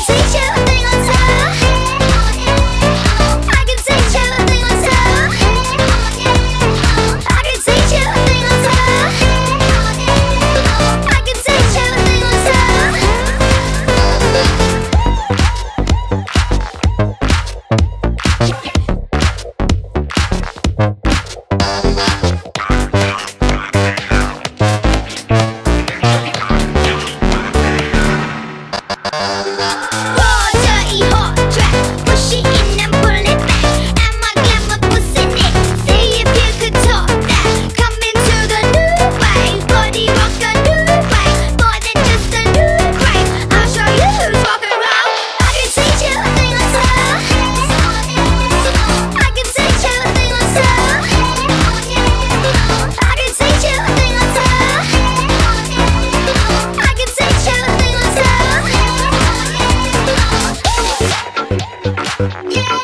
teach you a thing or two. I can teach you a thing or two. I can teach you a thing or two. I can teach you a thing or two. Yeah.